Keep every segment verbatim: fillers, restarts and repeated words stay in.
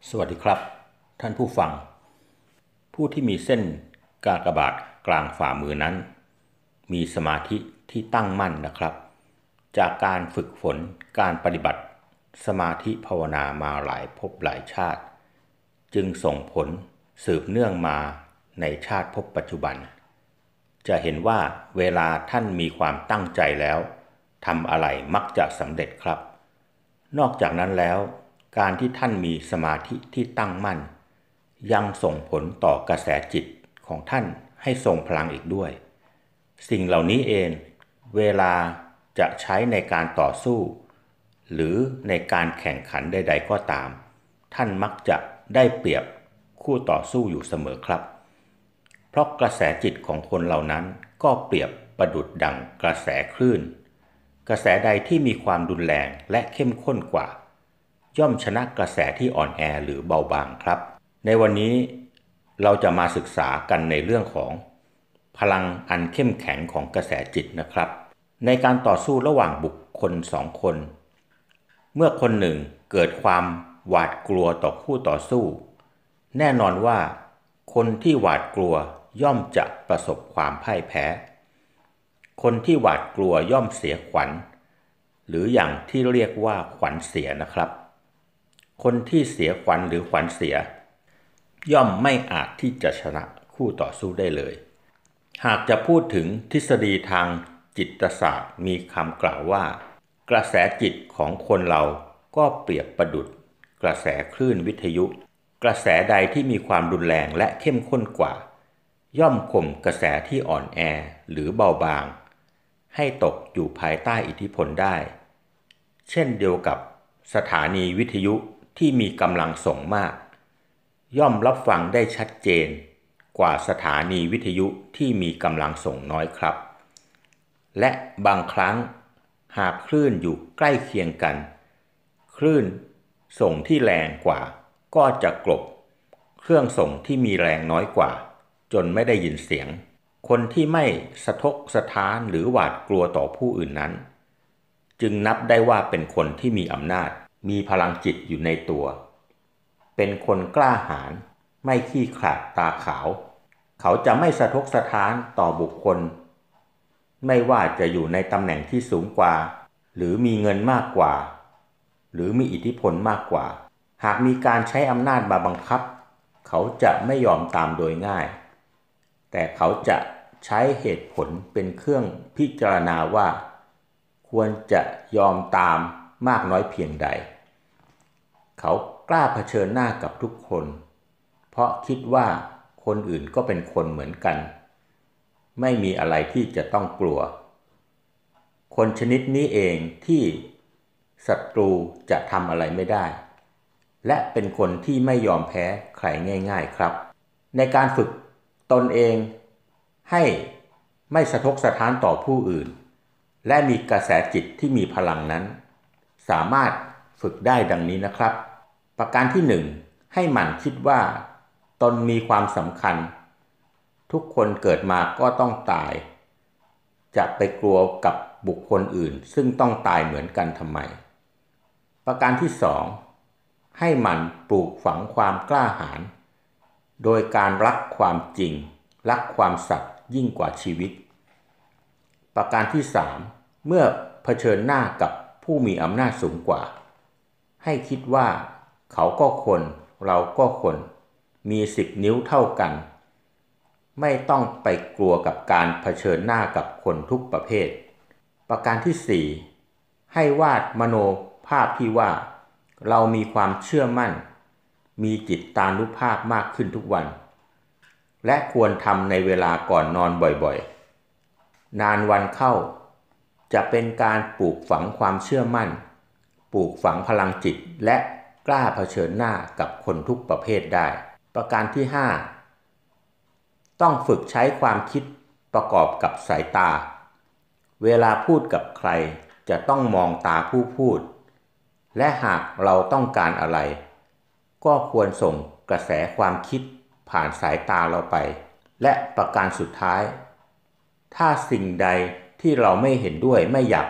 สวัสดีครับท่านผู้ฟังผู้ที่มีเส้นกากบาทกลางฝ่ามือนั้นมีสมาธิที่ตั้งมั่นนะครับจากการฝึกฝนการปฏิบัติสมาธิภาวนามาหลายภพหลายชาติจึงส่งผลสืบเนื่องมาในชาติภพปัจจุบันจะเห็นว่าเวลาท่านมีความตั้งใจแล้วทำอะไรมักจะสำเร็จครับนอกจากนั้นแล้วการที่ท่านมีสมาธิที่ตั้งมั่นยังส่งผลต่อกระแสจิตของท่านให้ทรงพลังอีกด้วยสิ่งเหล่านี้เองเวลาจะใช้ในการต่อสู้หรือในการแข่งขันใดๆก็ตามท่านมักจะได้เปรียบคู่ต่อสู้อยู่เสมอครับเพราะกระแสจิตของคนเหล่านั้นก็เปรียบประดุจดั่งกระแสคลื่นกระแสใดที่มีความรุนแรงและเข้มข้นกว่าย่อมชนะกระแสที่อ่อนแอหรือเบาบางครับในวันนี้เราจะมาศึกษากันในเรื่องของพลังอันเข้มแข็งของกระแสจิตนะครับในการต่อสู้ระหว่างบุคคลสองคนเมื่อคนหนึ่งเกิดความหวาดกลัวต่อคู่ต่อสู้แน่นอนว่าคนที่หวาดกลัวย่อมจะประสบความพ่ายแพ้คนที่หวาดกลัวย่อมเสียขวัญหรืออย่างที่เรียกว่าขวัญเสียนะครับคนที่เสียขวัญหรือขวัญเสียย่อมไม่อาจที่จะชนะคู่ต่อสู้ได้เลยหากจะพูดถึงทฤษฎีทางจิตศาสตร์มีคำกล่าวว่ากระแสจิตของคนเราก็เปรียบประดุจกระแสคลื่นวิทยุกระแสใดที่มีความรุนแรงและเข้มข้นกว่าย่อมข่มกระแสที่อ่อนแอหรือเบาบางให้ตกอยู่ภายใต้อิทธิพลได้เช่นเดียวกับสถานีวิทยุที่มีกำลังส่งมากย่อมรับฟังได้ชัดเจนกว่าสถานีวิทยุที่มีกำลังส่งน้อยครับและบางครั้งหากคลื่นอยู่ใกล้เคียงกันคลื่นส่งที่แรงกว่าก็จะกลบเครื่องส่งที่มีแรงน้อยกว่าจนไม่ได้ยินเสียงคนที่ไม่สะทกสะท้านหรือหวาดกลัวต่อผู้อื่นนั้นจึงนับได้ว่าเป็นคนที่มีอำนาจมีพลังจิตอยู่ในตัวเป็นคนกล้าหาญไม่ขี้ขลาดตาขาวเขาจะไม่สะทกสะท้านต่อบุคคลไม่ว่าจะอยู่ในตำแหน่งที่สูงกว่าหรือมีเงินมากกว่าหรือมีอิทธิพลมากกว่าหากมีการใช้อำนาจมาบังคับเขาจะไม่ยอมตามโดยง่ายแต่เขาจะใช้เหตุผลเป็นเครื่องพิจารณาว่าควรจะยอมตามมากน้อยเพียงใดเขากล้าเผชิญหน้ากับทุกคนเพราะคิดว่าคนอื่นก็เป็นคนเหมือนกันไม่มีอะไรที่จะต้องกลัวคนชนิดนี้เองที่ศัตรูจะทำอะไรไม่ได้และเป็นคนที่ไม่ยอมแพ้ใครง่ายๆครับในการฝึกตนเองให้ไม่สะทกสะท้านต่อผู้อื่นและมีกระแสจิตที่มีพลังนั้นสามารถฝึกได้ดังนี้นะครับประการที่หนึ่งให้หมั่นคิดว่าตนมีความสำคัญทุกคนเกิดมาก็ต้องตายจะไปกลัวกับบุคคลอื่นซึ่งต้องตายเหมือนกันทำไมประการที่สองให้หมั่นปลูกฝังความกล้าหาญโดยการรักความจริงรักความสัตย์ยิ่งกว่าชีวิตประการที่สามเมื่อเผชิญหน้ากับผู้มีอำนาจสูงกว่าให้คิดว่าเขาก็คนเราก็คนมีสิบนิ้วเท่ากันไม่ต้องไปกลัวกับการเผชิญหน้ากับคนทุกประเภทประการที่สี่ให้วาดมโนภาพที่ว่าเรามีความเชื่อมั่นมีจิตตานุภาพมากขึ้นทุกวันและควรทำในเวลาก่อนนอนบ่อยๆนานวันเข้าจะเป็นการปลูกฝังความเชื่อมั่นปลูกฝังพลังจิตและกล้าเผชิญหน้ากับคนทุกประเภทได้ประการที่ห้าต้องฝึกใช้ความคิดประกอบกับสายตาเวลาพูดกับใครจะต้องมองตาผู้พูดและหากเราต้องการอะไรก็ควรส่งกระแสความคิดผ่านสายตาเราไปและประการสุดท้ายถ้าสิ่งใดที่เราไม่เห็นด้วยไม่อยาก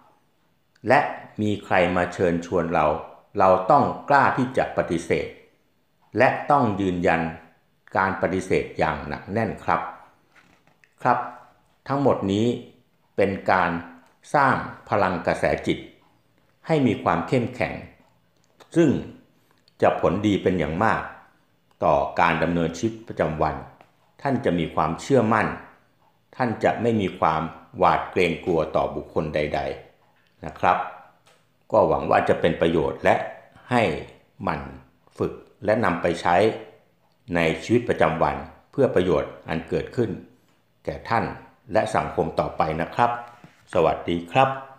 ทำและมีใครมาเชิญชวนเราเราต้องกล้าที่จะปฏิเสธและต้องยืนยันการปฏิเสธอย่างหนักแน่นครับครับทั้งหมดนี้เป็นการสร้างพลังกระแสจิตให้มีความเข้มแข็งซึ่งจะผลดีเป็นอย่างมากต่อการดำเนินชีวิตประจำวันท่านจะมีความเชื่อมั่นท่านจะไม่มีความหวาดเกรงกลัวต่อบุคคลใดๆนะครับก็หวังว่าจะเป็นประโยชน์และให้หมั่นฝึกและนำไปใช้ในชีวิตประจำวันเพื่อประโยชน์อันเกิดขึ้นแก่ท่านและสังคมต่อไปนะครับสวัสดีครับ